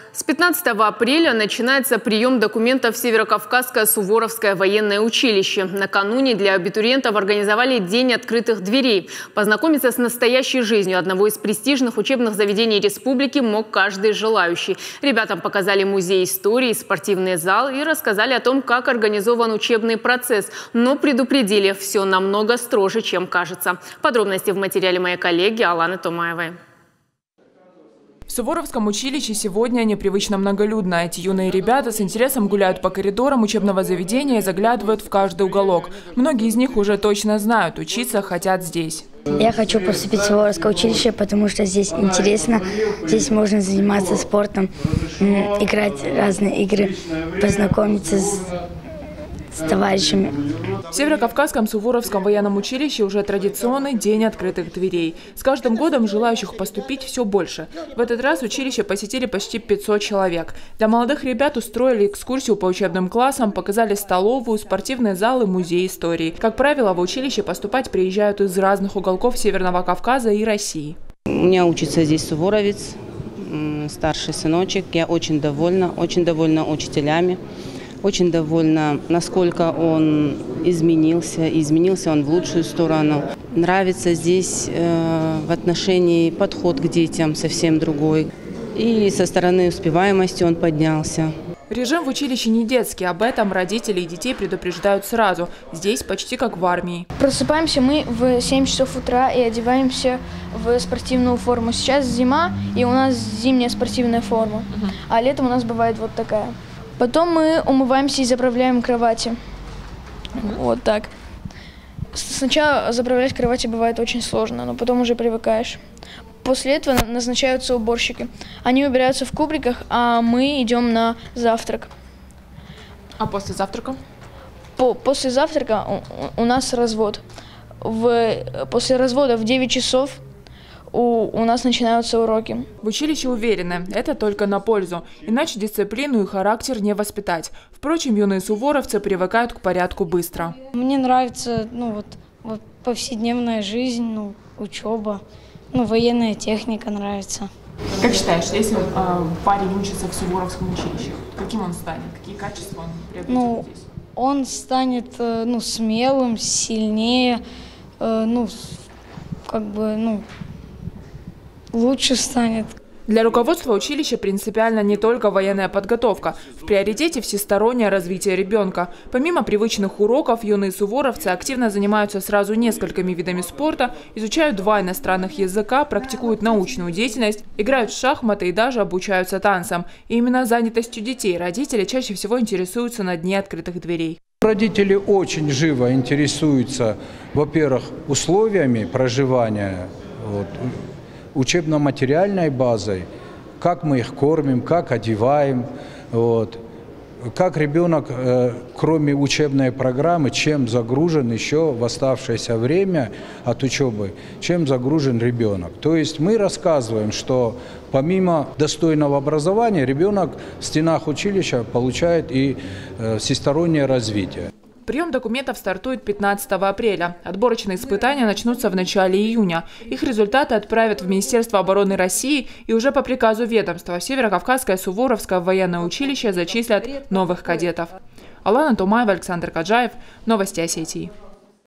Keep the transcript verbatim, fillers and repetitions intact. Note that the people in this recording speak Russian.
С пятнадцатого апреля начинается прием документов в Северокавказское Суворовское военное училище. Накануне для абитуриентов организовали День открытых дверей. Познакомиться с настоящей жизнью одного из престижных учебных заведений республики мог каждый желающий. Ребятам показали музей истории, спортивный зал и рассказали о том, как организован учебный процесс. Но предупредили, все намного строже, чем кажется. Подробности в материале моей коллеги Аланы Томаевой. В Суворовском училище сегодня непривычно многолюдно. Эти юные ребята с интересом гуляют по коридорам учебного заведения и заглядывают в каждый уголок. Многие из них уже точно знают, учиться хотят здесь. Я хочу поступить в Суворовское училище, потому что здесь интересно. Здесь можно заниматься спортом, играть разные игры, познакомиться с, с товарищами. В Северокавказском Суворовском военном училище уже традиционный день открытых дверей. С каждым годом желающих поступить все больше. В этот раз училище посетили почти пятьсот человек. Для молодых ребят устроили экскурсию по учебным классам, показали столовую, спортивные залы, музей истории. Как правило, в училище поступать приезжают из разных уголков Северного Кавказа и России. У меня учится здесь суворовец, старший сыночек. Я очень довольна, очень довольна учителями. Очень довольна, насколько он изменился. Изменился он в лучшую сторону. Нравится здесь э, в отношении подход к детям совсем другой. И со стороны успеваемости он поднялся. Режим в училище не детский. Об этом родители и детей предупреждают сразу. Здесь почти как в армии. Просыпаемся мы в семь часов утра и одеваемся в спортивную форму. Сейчас зима, и у нас зимняя спортивная форма. Uh-huh. А летом у нас бывает вот такая. Потом мы умываемся и заправляем кровати. Вот так. Сначала заправлять кровати бывает очень сложно, но потом уже привыкаешь. После этого назначаются уборщики. Они убираются в кубриках, а мы идем на завтрак. А после завтрака? По, после завтрака у, у нас развод. В, после развода в девять часов У, у нас начинаются уроки. В училище уверены, это только на пользу, иначе дисциплину и характер не воспитать. Впрочем, юные суворовцы привыкают к порядку быстро. Мне нравится ну, вот, вот повседневная жизнь, ну, учеба, ну, военная техника нравится. Как считаешь, если э, парень учится в Суворовском училище, каким он станет? Какие качества он приобретет ну, здесь? Он станет э, ну, смелым, сильнее, э, ну, как бы, ну, лучше станет. Для руководства училища принципиально не только военная подготовка. В приоритете всестороннее развитие ребенка. Помимо привычных уроков, юные суворовцы активно занимаются сразу несколькими видами спорта, изучают два иностранных языка, практикуют научную деятельность, играют в шахматы и даже обучаются танцам. И именно занятостью детей родители чаще всего интересуются на дне открытых дверей. Родители очень живо интересуются, во-первых, условиями проживания, вот, учебно-материальной базой, как мы их кормим, как одеваем, вот, как ребенок, э, кроме учебной программы, чем загружен еще в оставшееся время от учебы, чем загружен ребенок. То есть мы рассказываем, что помимо достойного образования ребенок в стенах училища получает и э, всестороннее развитие. Прием документов стартует пятнадцатого апреля. Отборочные испытания начнутся в начале июня. Их результаты отправят в Министерство обороны России, и уже по приказу ведомства в Северокавказское Суворовское военное училище зачислят новых кадетов. Алана Томаева, Александр Каджаев. Новости Осетии.